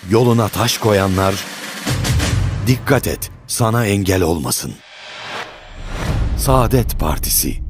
Yoluna taş koyanlar, dikkat et sana engel olmasın. Saadet Partisi.